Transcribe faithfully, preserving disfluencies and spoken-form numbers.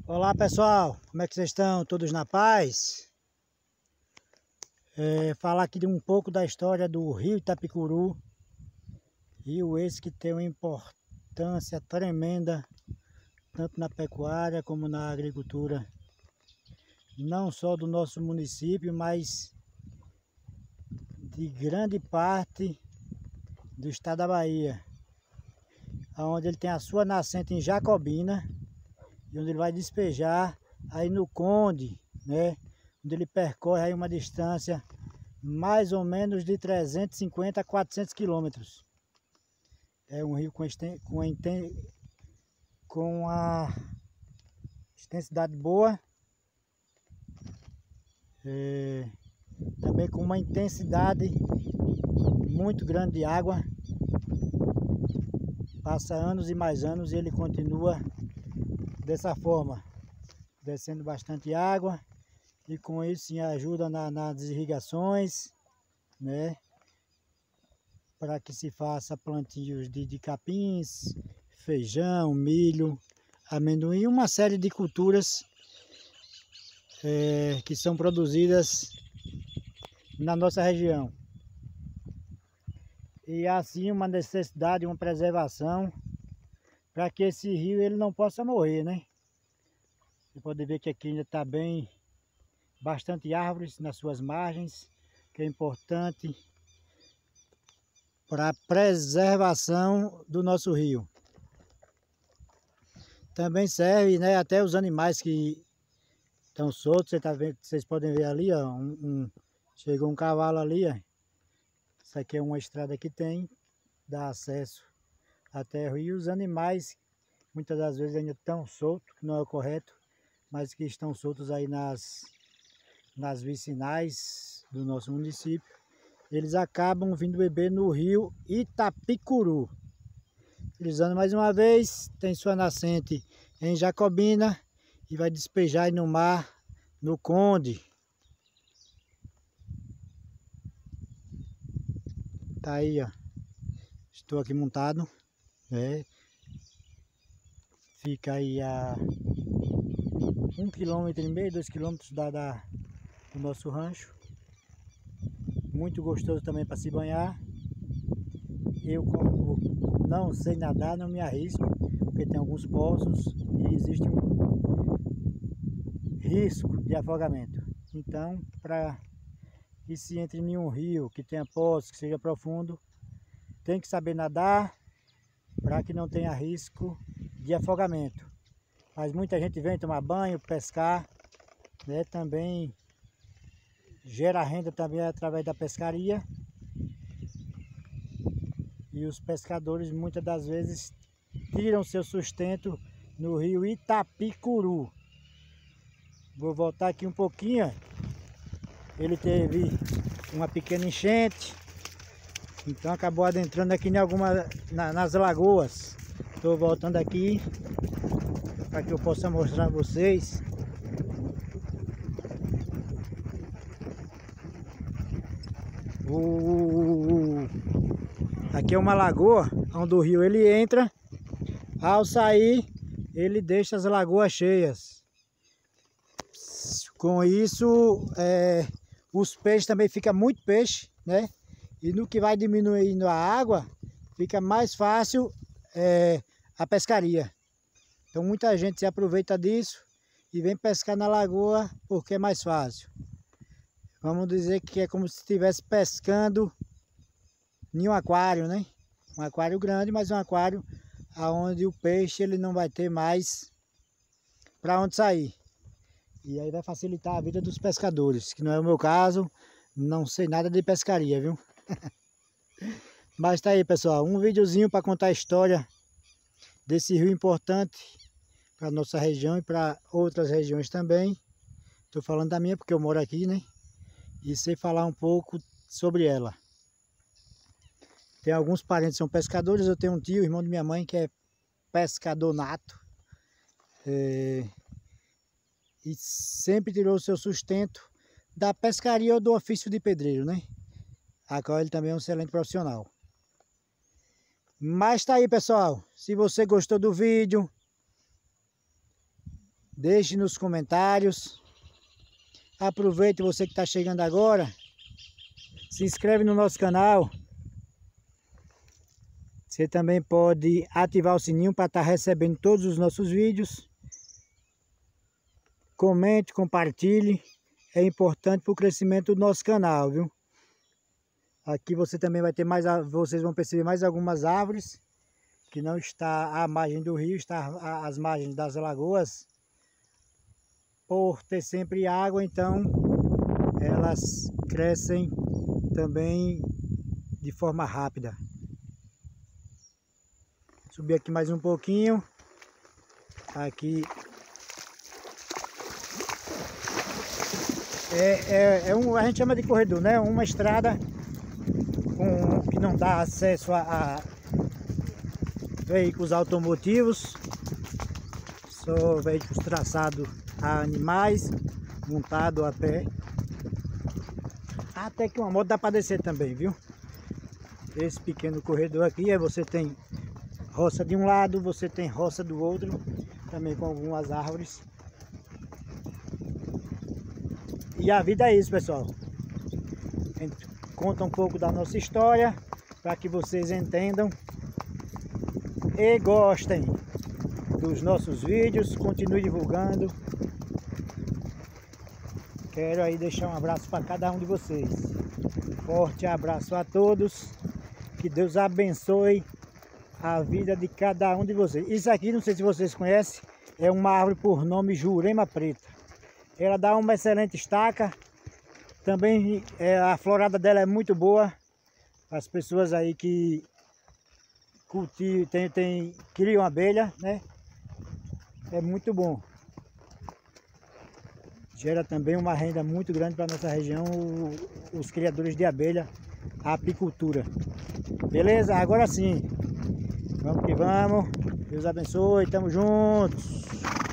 Olá pessoal, como é que vocês estão? Todos na paz? É, falar aqui de um pouco da história do rio Itapicuru. Rio esse que tem uma importância tremenda, tanto na pecuária como na agricultura. Não só do nosso município, mas de grande parte do estado da Bahia. Onde ele tem a sua nascente em Jacobina, e onde ele vai despejar aí no Conde, né? Onde ele percorre aí uma distância mais ou menos de trezentos e cinquenta a quatrocentos quilômetros. É um rio com, com, a, com a extensidade boa, é, também com uma intensidade muito grande de água. Passa anos e mais anos e ele continua dessa forma, descendo bastante água, e com isso sim ajuda na, nas irrigações, né? Para que se faça plantios de, de capins, feijão, milho, amendoim e uma série de culturas é, que são produzidas na nossa região. E assim uma necessidade, uma preservação, para que esse rio ele não possa morrer, né? Você pode ver que aqui ainda está bem, bastante árvores nas suas margens, que é importante para a preservação do nosso rio. Também serve, né, até os animais que estão soltos. Você tá vendo, vocês podem ver ali, ó, um, um, chegou um cavalo ali, ó. Isso aqui é uma estrada que tem, dá acesso até o rio. E os animais, muitas das vezes ainda estão soltos, que não é o correto, mas que estão soltos aí nas, nas vicinais do nosso município. Eles acabam vindo beber no rio Itapicuru. Utilizando mais uma vez, tem sua nascente em Jacobina e vai despejar aí no mar, no Conde. Tá aí, ó. Estou aqui montado, né? Fica aí a um quilômetro e meio, dois quilômetros da, da, do nosso rancho. Muito gostoso também para se banhar. Eu, como não sei nadar, não me arrisco, porque tem alguns poços e existe um risco de afogamento. Então, para que se entre em um rio que tenha poços, que seja profundo, tem que saber nadar para que não tenha risco de afogamento. Mas muita gente vem tomar banho, pescar, né? Também gera renda também através da pescaria. E os pescadores muitas das vezes tiram seu sustento no rio Itapicuru. Vou voltar aqui um pouquinho. Ele teve uma pequena enchente, então acabou adentrando aqui em alguma, na, nas lagoas. Estou voltando aqui para que eu possa mostrar a vocês. O... Aqui é uma lagoa onde o rio ele entra. Ao sair, ele deixa as lagoas cheias. Com isso, é, os peixes também ficam muito peixe, né? E no que vai diminuindo a água, fica mais fácil é, a pescaria. Então muita gente se aproveita disso e vem pescar na lagoa porque é mais fácil. Vamos dizer que é como se estivesse pescando em um aquário, né? Um aquário grande, mas um aquário onde o peixe ele não vai ter mais para onde sair. E aí vai facilitar a vida dos pescadores, que não é o meu caso, não sei nada de pescaria, viu? Mas tá aí, pessoal, um videozinho para contar a história desse rio importante para nossa região e para outras regiões também. Estou falando da minha porque eu moro aqui, né? E sei falar um pouco sobre ela. Tem alguns parentes que são pescadores, eu tenho um tio, irmão de minha mãe, que é pescador nato. É... E sempre tirou o seu sustento da pescaria ou do ofício de pedreiro, né? A qual ele também é um excelente profissional. Mas tá aí, pessoal. Se você gostou do vídeo, Deixe nos comentários. Aproveite você que está chegando agora. Se inscreve no nosso canal. Você também pode ativar o sininho para estar recebendo todos os nossos vídeos. Comente, compartilhe. É importante para o crescimento do nosso canal, viu? Aqui você também vai ter mais, vocês vão perceber mais algumas árvores que não está à margem do rio, está às margens das lagoas. Por ter sempre água, então elas crescem também de forma rápida. Subir aqui mais um pouquinho. Aqui é, é, é um, a gente chama de corredor, né? Uma estrada com, que não dá acesso a, a veículos automotivos, só veículos traçados a animais, montado a pé. Até que uma moto dá para descer também, viu? Esse pequeno corredor aqui, aí você tem roça de um lado, você tem roça do outro, também com algumas árvores. E a vida é isso, pessoal. A gente conta um pouco da nossa história, para que vocês entendam e gostem dos nossos vídeos, continue divulgando. Quero aí deixar um abraço para cada um de vocês. Forte abraço a todos. Que Deus abençoe a vida de cada um de vocês. Isso aqui, não sei se vocês conhecem, é uma árvore por nome Jurema Preta. Ela dá uma excelente estaca. Também é, a florada dela é muito boa. As pessoas aí que cultivam, tem, tem, criam abelha, né? É muito bom. Gera também uma renda muito grande para a nossa região, os criadores de abelha, a apicultura. Beleza? Agora sim. Vamos que vamos. Deus abençoe. Tamo juntos.